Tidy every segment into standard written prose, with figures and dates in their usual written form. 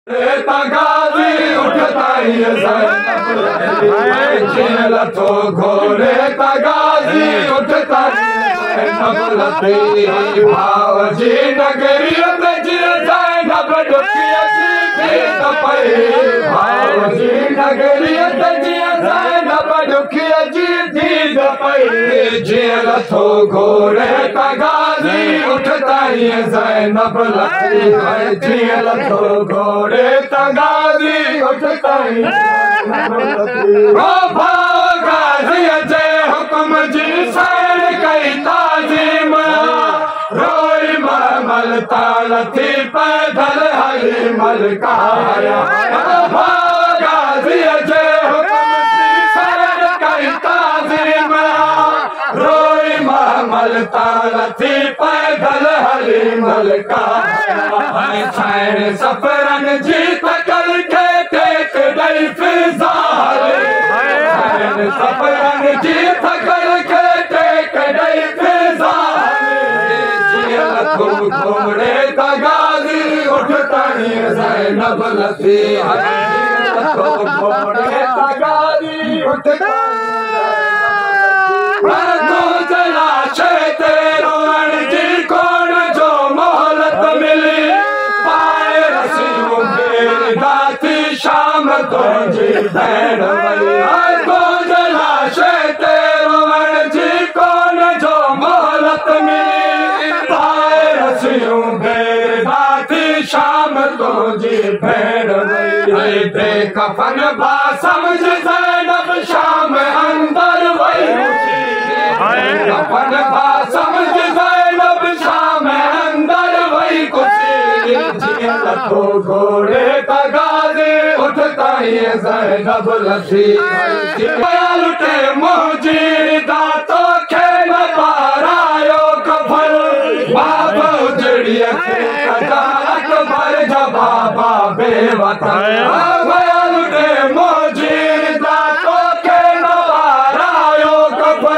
तगाज़ी उठता ही जेल तो घोड़े तगाज़ी उठता भाव जी नगरियत जी ज़ैनब डुकी भाव जी नगरियत जी ज़ैनब डुकी दीद पई जेल तो घोड़े तगाज़ी उठता ही ज़ैनब जेल तो घोड़े तगाज़ी उठता ही भाव गाज़ी जे हुक्म जी सैन कई ताज़ीम रोई मल ताल थी पैदल हली मलकाया भाव गाज़ी जे हुक्म जी सैन कई ताज़ीम रोई मल ताल थी पैदल हली मलकाया सैन सफरन जी तकल के टेक दई फिज़ा सैन सफरन जी तकल के टेक दई फिज़ा घोड़े तगाज़ी उठता ही ज़ैनब लथी घोड़े तगाज़ी उठता जलाशे तेरो जी कोण जो मोहलत मिली पाए रसियूं बेदाती शाम तुंहिंजी भेण को जलाशे तेरो जी कोण जो मोहलत मिली पाए रसियूं बेदाती शाम तुंहिंजी भेण बेकफन बा समझ ज़ैनब शाम अंदर वई कफन बा समझ ज़ैनब शाम अंदर वई कुछी जेल तो घोड़े तगाज़ी उठता ही ज़ैनब लथी लुटे मुंहिंजी दातो खे न पारायो कफन बाबा उजड़ीअ खे कजा अकबर जा बाबा बेवतन लुटे मुंहिंजी दातो खे न पारायो कफन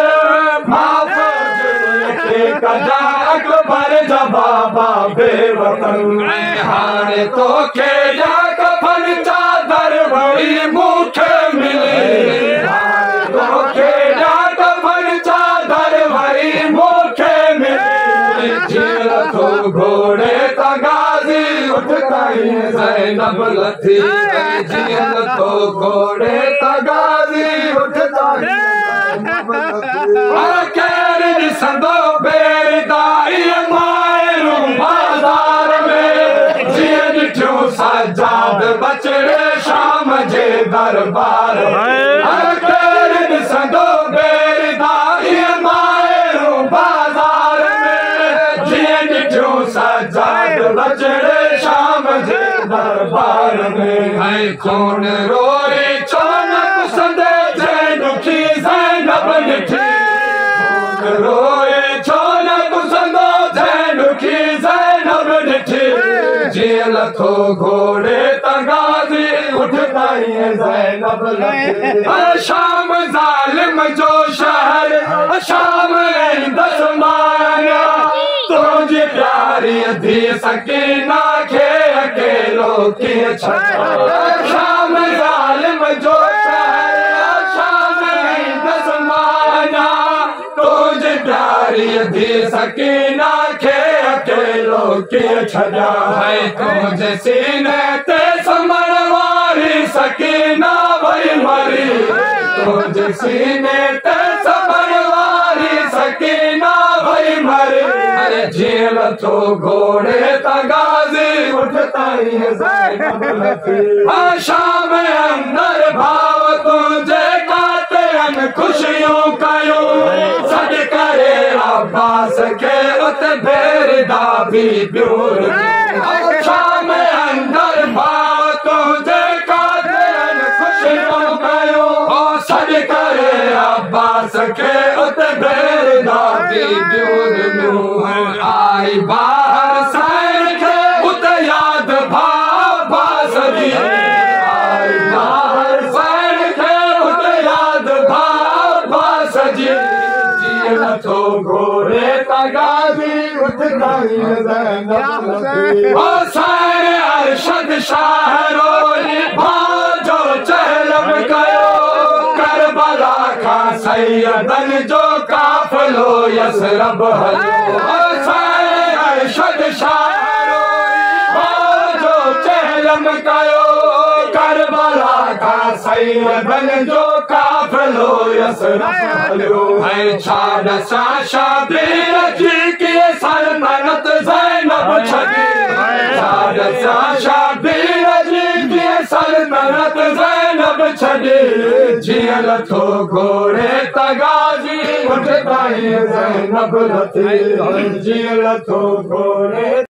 कजा अकबर जा बाबा बेवतन हाणे तो के जा कफन चादर वही मूंखे मिली तो के जा कफन चादर वही मूंखे मिली जेल तो घोड़े तगाज़ी उठता ही ज़ैनब लथी जेल तो घोड़े तगाज़ी उठता ही ज़ैनब लथी ॾिसंदो बेदाई मायूं बाज़ार में जीअं ॾिठियूं सजाद बचड़े शाम जे दरबार ॾिसंदो बेदाई मायूं बाज़ार में जीअं ॾिठियूं सजाद बचड़े शाम जे दरबार में खून रोई छो न कुसंदे जंहिं ॾुखी ज़ैनब ॾिठी रोए छो न कुसंदो जंहिं ॾुखी ज़ैनब ॾिठी जेल तो घोड़े तगाज़ी उठता ही ज़ैनब लथी शाम ज़ालिम जो शहर शाम ईंदस माया तुंहिंजी प्यारी धीअ सकीना खे अकेलो कीअं छॾियो शाम ज़ालिम जो शहर शाम ईंदस माया तुंहिंजी प्यारी धीअ सकीना खे अकेलो कीअं छॾिया तुंहिंजे सीने ते संभण वारी सकीना वई मरी तुंहिंजे सीने ते संभण वारी सकीना वई मरी जेल तो घोड़े तगाज़ी उठता ही ज़ैनब लथी शाम अंदर भाव तुंहिंजे कातिरनि खुशियूं कयूं सॾ करे अब्बास खे उते भेरदा बीबियूं शाम अंदर भाव तुंहिंजे कातिरनि खुशियूं कयूं सॾ करे अब्बास खे उते भेरदा बीबियूं आई बाहर सैन खे उते याद भाबास जी आई बाहर सैन खे उते याद भाबास जी जेल तो घोड़े तगाज़ी उठता ही ज़ैनब लथी अरशद शाह रोई भाजो चहलम कयो करबला खां सैयदन जो काफ़िलो यसरब हलियो अरशद शाह रोई भाजो चहलम कयो करबला खां सैयदन जो काफ़िलो यसरब हलियो ऐं छा ॾसां शबीर जी कीअं सल्तनत ज़ैनब छॾी शबीर जी कीअं सल्तनत ज़ैनब छॾी जीअं लथो घोड़े तगाज़ी उठ ताईं ज़ैनब लथी जीअं लथो घोड़े